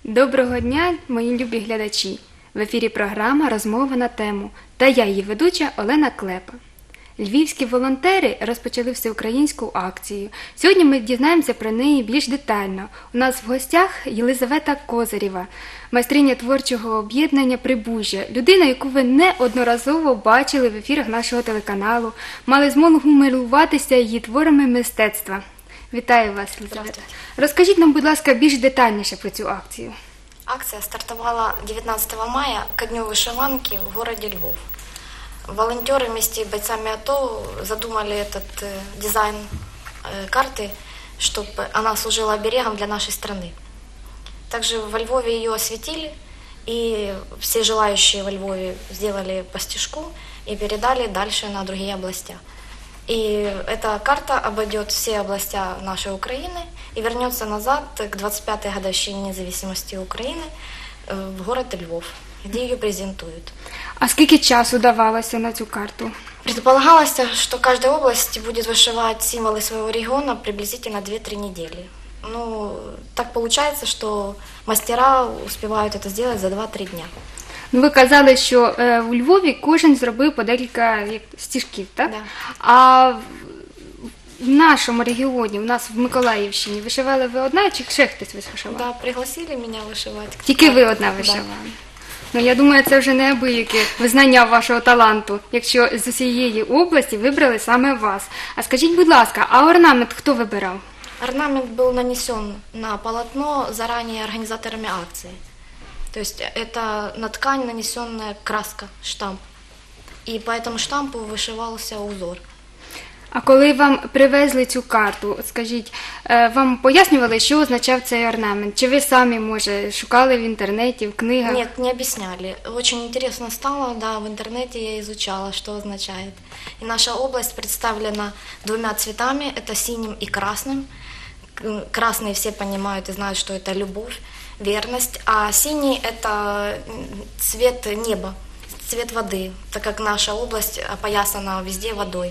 Доброго дня, мої любі глядачі! В ефірі програма «Розмова на тему» та я, її ведуча Олена Клепа. Львівські волонтери розпочали всеукраїнську акцію. Сьогодні ми дізнаємося про неї більш детально. У нас в гостях Єлизавета Козирєва, майстриня творчого об'єднання «Прибужжя», людина, яку ви неодноразово бачили в ефірах нашого телеканалу, мали змогу милуватися її творами мистецтва. Вітаю вас, Єлизавета. Розкажіть нам, будь ласка, більш детальніше про цю акцію. Акция стартовала 19 мая ко Дню вышиванки в городе Львов. Волонтеры вместе с бойцами АТО задумали этот дизайн карты, чтобы она служила оберегом для нашей страны. Также во Львове ее осветили, и все желающие во Львове сделали по стежку и передали дальше на другие области. И эта карта обойдет все области нашей Украины и вернется назад к 25-й годовщине независимости Украины в город Львов, где ее презентуют. А скільки часу давалося на цю карту? Предполагалось, что каждая область будет вышивать символы своего региона приблизительно 2-3 недели. Ну, так получается, что мастера успевают это сделать за 2-3 дня. Ви казали, що у Львові кожен зробив по декілька стіжків, так? Да. А в нашому регіоні, у нас в Миколаївщині, вишивали ви одна чи ще хтось вишивав? Да, пригласили меня вышивать. Тільки ви одна вишивала? Да. Ну, я думаю, це вже неабияке визнання вашого таланту, якщо з усієї області вибрали саме вас. А скажіть, будь ласка, а орнамент хто вибирав? Орнамент был нанесен на полотно заранее организаторами акции. То есть это на ткань нанесенная краска, штамп. И по этому штампу вышивался узор. А коли вам привезли цю карту, скажіть, вам пояснювали, що означав цей орнамент? Чи ви самі, може, шукали в інтернеті, в книгах? Нет, не объясняли. Очень интересно стало, да, в интернете я изучала, что означает. И наша область представлена 2 цветами, это синим и красным. Красный все понимают и знают, что это любовь, верность, а синий – это цвет неба, цвет воды, так как наша область опоясана везде водой.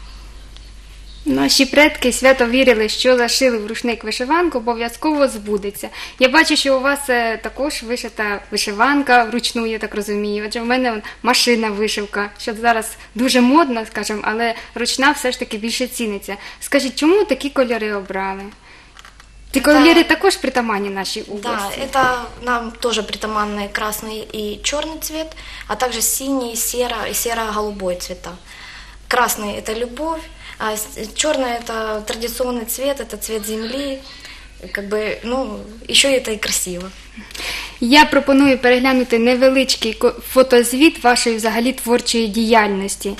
Наші предки свято вірили, що зашили в рушник вишиванку, обов'язково збудеться. Я бачу, що у вас також вишита вишиванка вручну, я так розумію. Отже, в мене машина вишивка, що зараз дуже модно, скажімо, але ручна все ж таки більше ціниться. Скажіть, чому такі кольори обрали? Ці кольори також притаманні нашій области? Да, это нам тоже притаманны красный и черный цвет, а также синий, серо и серо-голубой цвета. Красный – это любовь, а черный – это традиционный цвет, это цвет земли, как бы, ну, еще это и красиво. Я пропоную переглянути невеличкий фотозвіт вашої взагалі творчої діяльності.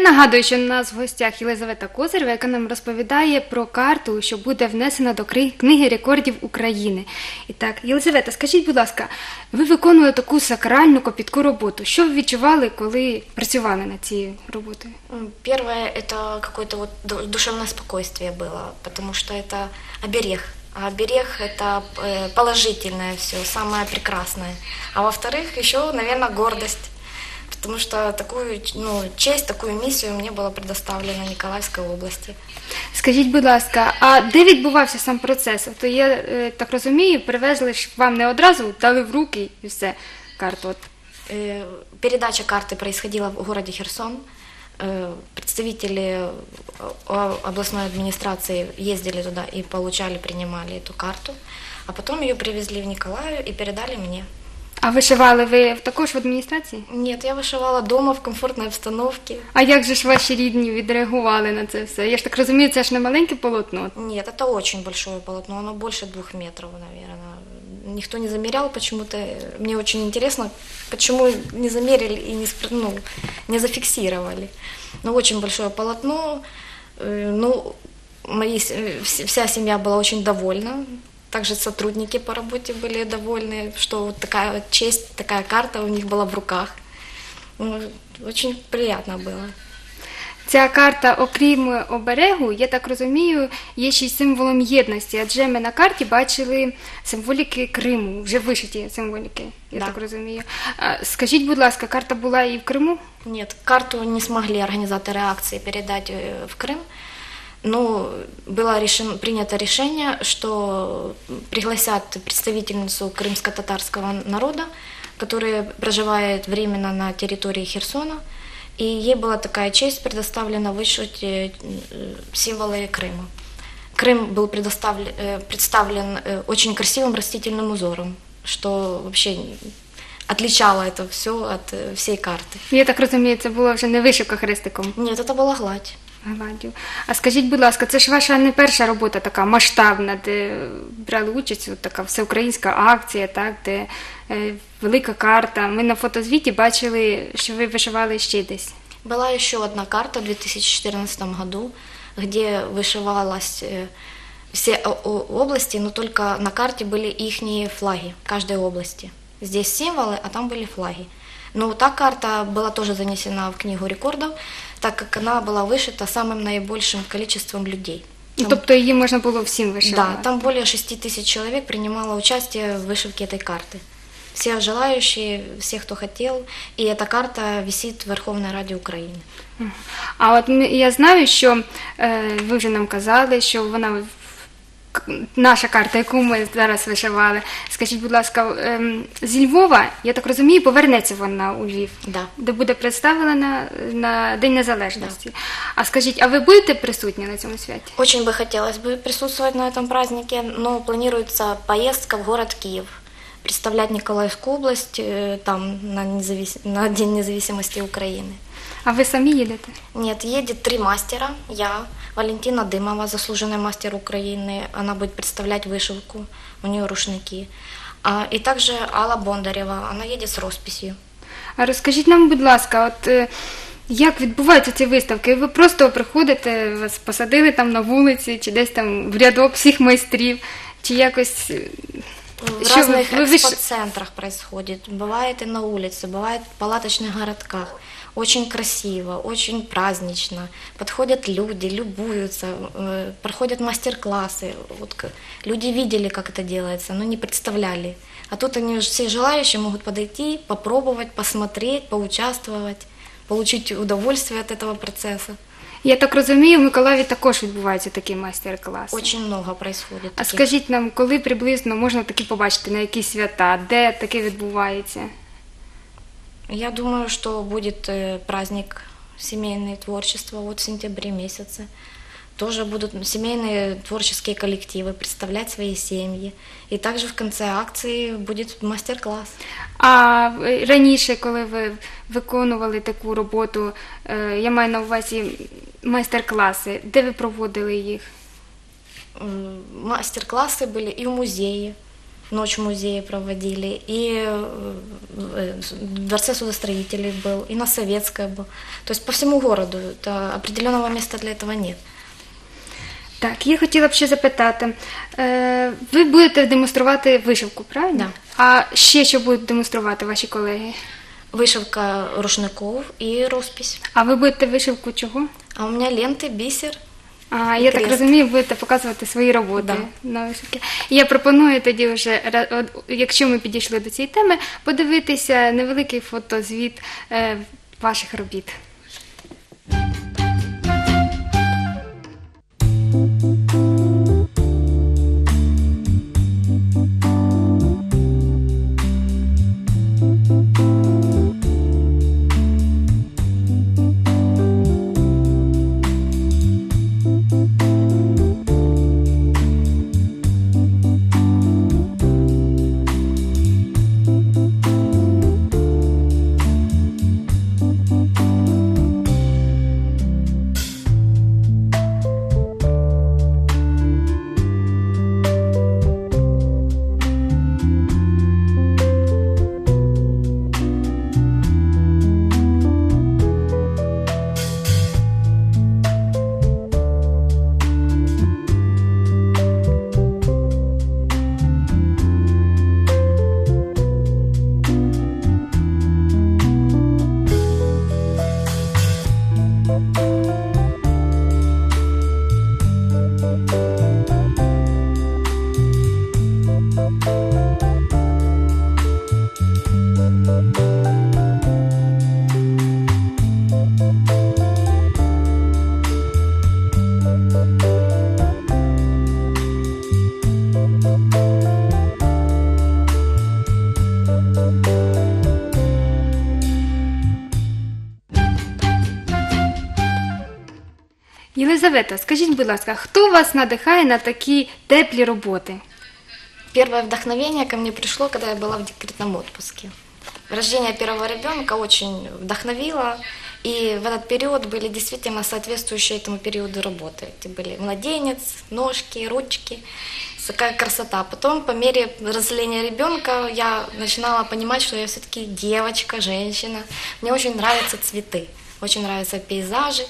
нагадую, що у нас в гостях Єлизавета Козирєва, яка нам розповідає про карту, що буде внесена до Книги рекордів України. І так, Єлизавета, скажіть, будь ласка, ви виконували таку сакральну копітку роботу. Що ви відчували, коли працювали над цією роботою? Первое, это какое-то вот душевное спокойствие было, потому что это оберег. А оберег – это положительное все, самое прекрасное. А во-вторых, еще, наверное, гордость. Потому что такую честь, такую миссию мне было предоставлено в Николаевской области. Скажіть, будь ласка, а де відбувався сам процес? То я так розумію, привезли ж вам не одразу, дали в руки і все, карту. Передача карты происходила в городе Херсон. Представители областной администрации ездили туда и принимали эту карту. А потом ее привезли в Николаев и передали мне. А вишивали ви також в адміністрації? Нет, я вышивала дома в комфортной обстановке. А як же ж ваші рідні відреагували на це все? Я ж так розумію, це ж не маленьке полотно. Нет, это очень большое полотно, оно больше 2 метров, наверное. Никто не замерял почему-то. Мне очень интересно, почему не замерили и не зафиксировали. Но очень большое полотно. Вся семья была очень довольна. Также сотрудники по работе были довольны, что вот такая вот честь, такая карта у них была в руках. Очень приятно было. Ця карта, окрім оберегу, я так розумію, є ще й символом єдності, адже ми на карті бачили символіки Криму, вже вишиті символіки, я так розумію. Скажіть, будь ласка, карта була і в Криму? Нет, карту не смогли организаторы акции передать в Крым. Но было принято решение, что пригласят представительницу крымско-татарского народа, которая проживает временно на территории Херсона, и ей была такая честь предоставлена вышить символы Крыма. Крым был представлен очень красивым растительным узором, что вообще отличало это все от всей карты. Я так розумію, це було вже не вишивка хрестиком. Нет, это была гладь. Гладдю. А скажіть, будь ласка, це ж ваша не перша робота така масштабна, де брали участь, от така всеукраїнська акція, так, де велика карта. Ми на фотозвіті бачили, що ви вишивали ще десь. Была еще одна карта в 2014 году, где вышивалась все области, но только на карте были ихние флаги каждой области. Здесь символы, а там были флаги. Но та карта была тоже занесена в Книгу рекордов, так как она была вышита самым наибольшим количеством людей. Тобто її можна було всім вишивати? Да, там более 6 тысяч человек принимало участие в вышивке этой карты. Все желающие, все, кто хотел, и эта карта висит в Верховной Раді України. А от я знаю, що ви вже нам казали, що вона наша карта, яку ми зараз вишивали. Скажіть, будь ласка, зі Львова, я так розумію, повернеться вона у Львів, да. Де буде представлена на День Незалежності. Да. А скажіть, а ви будете присутні на цьому святі? Очень бы хотелось бы присутствовать на этом празднике, но планируется поездка в город Киев, представлять Николаевскую область там на День независимости Украины. А ви самі їдете? Нет, едет 3 мастера. Я, Валентина Дымова, заслуженный мастер Украины. Она будет представлять вышивку, у нее рушники. И также Алла Бондарева, она едет с росписью. А розкажіть нам, будь ласка, от як відбуваються ці виставки? Ви просто приходите, вас посадили там на вулиці, чи десь там в рядок всіх майстрів, чи якось... В разных экспоцентрах происходит. Бывает и на улице, бывает в палаточных городках. Очень красиво, очень празднично. Подходят люди, любуются, проходят мастер-классы. Вот люди видели, как это делается, но не представляли. А тут они все желающие могут подойти, попробовать, посмотреть, поучаствовать, получить удовольствие от этого процесса. Я так розумію, в Миколаєві також відбуваються такі майстер-класи. Очень много происходит. А скажіть нам, коли приблизно можна такі побачити, на які свята, де таке відбувається? Я думаю, что будет праздник семейное творчество вот в сентябре месяце. Тоже будут семейные творческие коллективы представлять свои семьи. И также в конце акции будет мастер-класс. А раніше, коли ви виконували таку роботу, я маю на увазі майстер-класи, де ви проводили їх? Мастер-классы были и в музее, ночь в музее проводили, и в Дворце судостроителей был, и на Советской был. То есть по всему городу. Это определенного места для этого нет. Так, я хотіла б ще запитати, ви будете демонструвати вишивку, правильно? Да. А ще що будуть демонструвати ваші колеги? Вышивка рушников и роспись. А ви будете вишивку чого? А у меня ленты, бисер. А, я так Крест. розумію, будете показувати свої роботи Да. на вишивки. І я пропоную тоді вже, якщо ми підійшли до цієї теми, подивитися невеликий фотозвіт ваших робіт. Єлизавета, скажіть, будь ласка, хто вас надихає на такі теплі роботи? Первое вдохновение ко мне пришло, когда я была в декретном отпуске. Рождение первого ребенка очень вдохновило, и в этот период были действительно соответствующие этому периоду работы. Это были младенец, ножки, ручки, такая красота. Потом, по мере взросления ребенка, я начинала понимать, что я все-таки девочка, женщина. Мне очень нравятся цветы, очень нравятся пейзажи.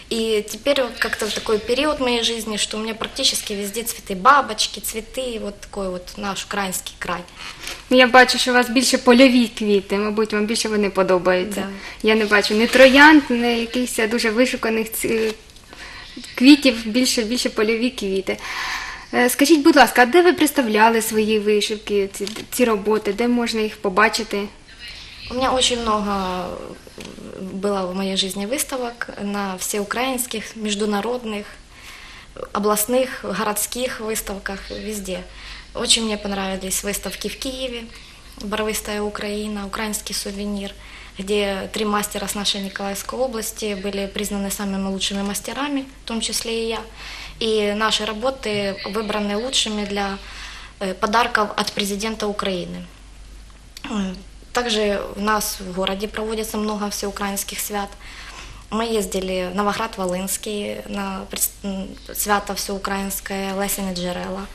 И теперь вот как-то такой период в моей жизни, что у меня практически везде цветы, бабочки, цветы, вот такой вот наш украинский край. Я бачу, що у вас більше польові квіти, мабуть, вам більше вони подобаються. Да. Я не бачу ні троянд, ні якихось дуже вишуканих квітів, більше польові квіти. Скажіть, будь ласка, а де ви представляли свої вишивки, ці роботи, де можна їх побачити? У меня очень много было в моей жизни выставок на всеукраинских, международных, областных, городских выставках, везде. Очень мне понравились выставки в Киеве, «Барвистая Украина», «Украинский сувенир», где 3 мастера с нашей Николаевской области были признаны самыми лучшими мастерами, в том числе и я. И наши работы выбраны лучшими для подарков от президента Украины. Также у нас в городе проводится много всеукраинских свят. Мы ездили в Новоград-Волынский на свято всеукраинское «Лесіни джерела».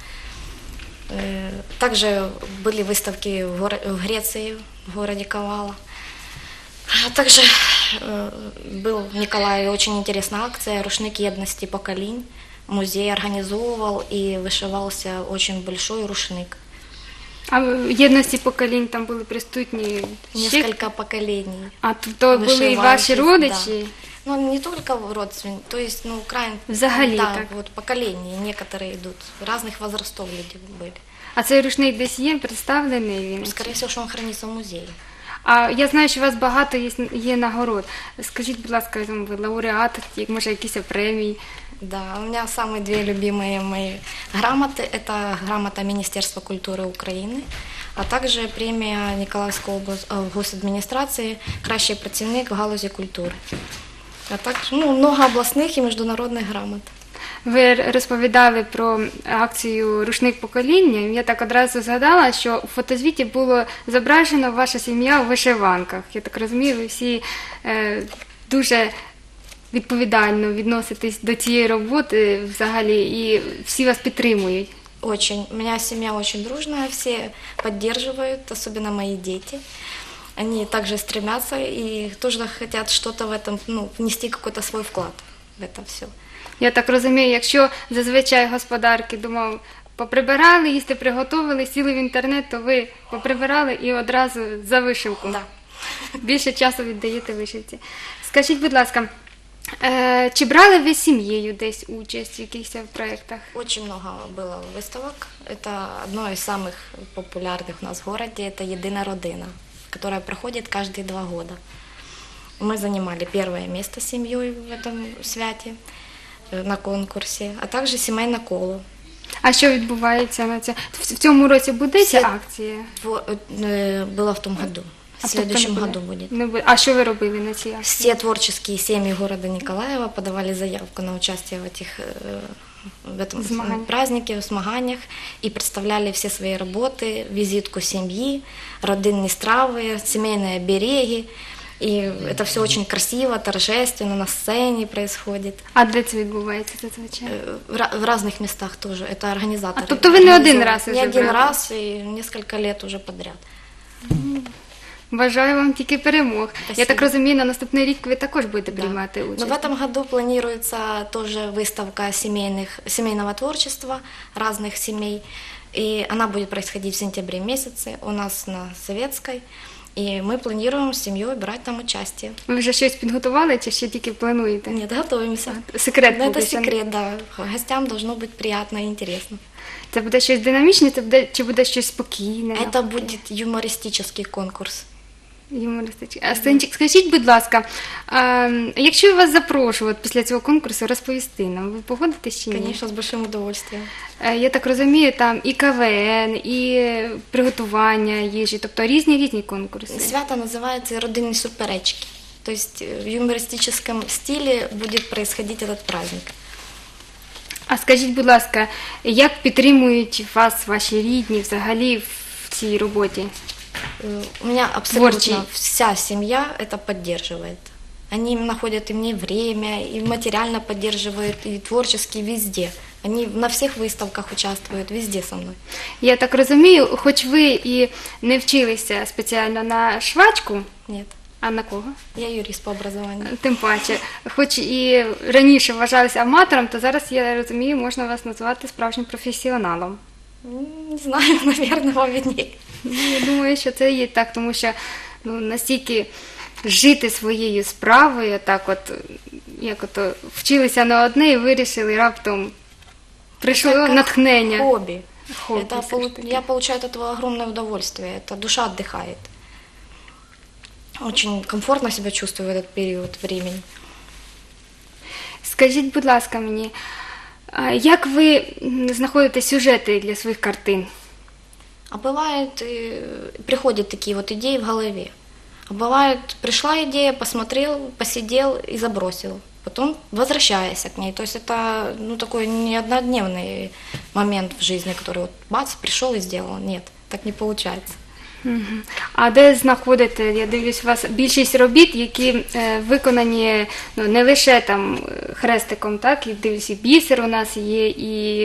Также были выставки в Греции, в городе Кавала. Также был в Николаеве очень интересная акция «Рушник єдності поколінь». Музей организовывал и вышивался очень большой рушник. А в єдності поколінь там були присутні Несколько поколений. А то були і ваші родичі? Да. Ну, не только родственники, то есть, Взагалі, да, так. вот поколения некоторые идут, разных возрастов люди были. А цей рушник десь є представлений він? Скорее всего, что он хранится в музее. А я знаю, що у вас багато є нагород. Скажіть, будь ласка, ви лауреат, може якісь премії? Да, у меня самые 2 любимые мои грамоты. Это грамота Министерства культуры Украины, а также премия Николаевской госадминистрации «Кращий працівник в галузі культури». А також много обласних і міжнародних грамот. Ви розповідали про акцію «Рушник покоління». Я так одразу згадала, що у фотозвіті було зображено ваша сім'я у вишиванках. Я так розумію, ви всі дуже відповідально відноситесь до цієї роботи взагалі і всі вас підтримують. Очень. У меня семья очень дружная, все поддерживают, особенно мои дети. Они также стремятся и тоже хотят что-то в этом, внести какой-то свой вклад в это все. Я так розумію, якщо зазвичай господарки, думав, поприбирали, їсти приготували, сіли в інтернет, то ви поприбирали і одразу за вишивку. Да. Більше часу віддаєте вишивці. Скажіть, будь ласка, чи брали ви сім'єю десь участь в якихось проєктах? Очень много было выставок. Это одно из самых популярных у нас в городе. Это «Едина родина», которая проходит каждые 2 года. Мы занимали первое место с семьей в этом святе на конкурсе, а также сімейне коло. А що відбувається на це? В цьому році буде ця акція? Было в том году. В следующем году будет. Не буде. А що ви робили на цій акції? Все творческие семьи города Николаева подавали заявку на участие в этом Змаганнях. празднике, в змаганнях и представляли все свои работы, визитку семьи, родинные стравы, семейные обереги. И это все очень красиво, торжественно, на сцене происходит. А де це відбувається зазвичай? В разных местах тоже. Это организаторы. тобто ви не один раз Не уже один брали? раз и несколько лет уже подряд. Бажаю вам тільки перемог. Я Спасибо. так розумію, на наступний рік ви також будете Да. приймати Но участь. в этом году планируется тоже выставка семейного творчества разных семей. И она будет происходить в сентябре месяце у нас на Советской. И мы планируем с семьей брать там участие. Ви вже щось підготували чи ще тільки плануєте? Нет, готовимся. Секрет Но поки это що не- секрет, да. Гостям должно быть приятно и интересно. Це буде щось динамічне, чи буде щось спокійне? Это будет юмористический конкурс. Юмористичне. А скажіть, будь ласка, якщо вас запрошувати після цього конкурсу розповісти нам, ви погодитесь чи ні? Конечно, с большим удовольствием. Я так розумію, там і КВН, і приготування їжі, тобто різні конкурси. Свято называется «Родинные суперечки». То есть в юмористическом стиле будет происходить этот праздник. А скажіть, будь ласка, як підтримують вас ваші рідні взагалі в цій роботі? У меня абсолютно Творчий. вся семья это поддерживает. Они находят и мне время, и материально поддерживают, и творчески везде. Они на всех выставках участвуют, везде со мной. Я так розумію, хоч ви і не вчилися спеціально на швачку, Нет, а на кого? я юрист по образованию. Тим паче, хоч і раніше вважалися аматором, то зараз, я розумію, можна вас назвати справжнім професіоналом. Не знаю, наверное, вам виднее. Я думаю, що це є так, тому що настільки жити своєю справою, так от, як ото вчилися на одне і вирішили раптом прийшло Это как натхнення. Хобби. Хобби, Это все ж таки. я получаю от этого огромное удовольствие. Это душа отдыхает. Очень комфортно себя чувствую в этот период времени. Скажіть, будь ласка, мені, а як ви знаходите сюжети для своїх картин? А бывает, приходят такие вот идеи в голове. А бывает, пришла идея, посмотрел, посидел и забросил. Потом возвращаясь к ней. То есть это такой не однодневный момент в жизни, который вот бац, пришел и сделал. Нет, так не получается. Мгм. А де знаходите, я дивлюсь, у вас більшість робіт, які виконані не лише там хрестиком, так, і дивлюсь, і бісер у нас є, і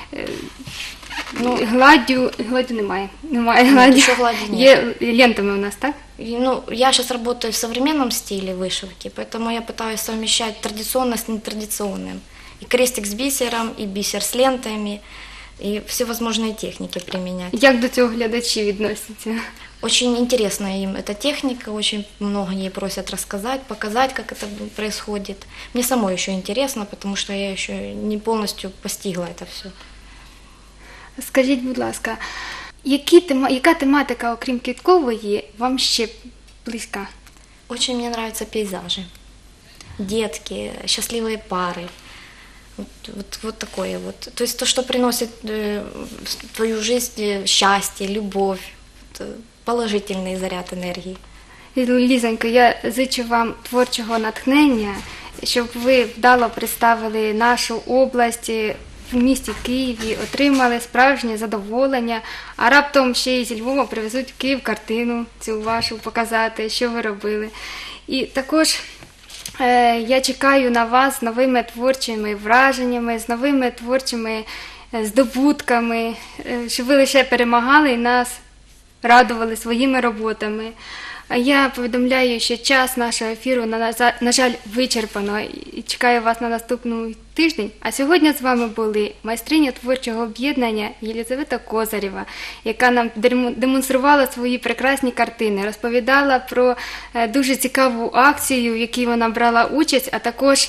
гладдю немає. Немає гладдю. ще гладді ні. Є лентами у нас, так? И, я сейчас работаю в современном стиле вышивки, поэтому я пытаюсь совмещать традиционное с нетрадиционным. И крестик с бисером, и бисер с лентами, и всевозможные техники применять. Як до цього глядачі відносяться? Очень интересна им эта техника, очень много ей просят рассказать, показать, как это происходит. Мне самой еще интересно, потому что я еще не полностью постигла это все. Скажіть, будь ласка, яка тематика, окрім квіткової, вам ще близька? Очень мне нравятся пейзажи, детки, счастливые пары. Вот такое вот. То есть то, что приносит в твою жизнь счастье, любовь, положительный заряд энергии. Лізонько, я зичу вам творчого натхнення, щоб ви вдало представили нашу область в місті Києві, отримали справжнє задоволення, а раптом ще й зі Львова привезуть в Київ картину цю вашу показати, що ви робили. І також я чекаю на вас з новими творчими враженнями, з новими творчими здобутками, щоб ви лише перемагали і нас радували своїми роботами. А я повідомляю, що час нашого ефіру, на жаль, вичерпано і чекаю вас на наступний тиждень. А сьогодні з вами були майстриня творчого об'єднання Єлізавета Козарєва, яка нам демонструвала свої прекрасні картини, розповідала про дуже цікаву акцію, в якій вона брала участь, а також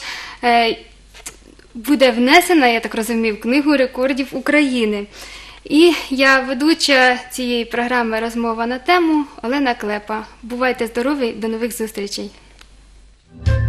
буде внесена, я так розумію, в Книгу рекордів України. І я ведуча цієї програми «Розмова на тему» Олена Клепа. Бувайте здорові, до нових зустрічей!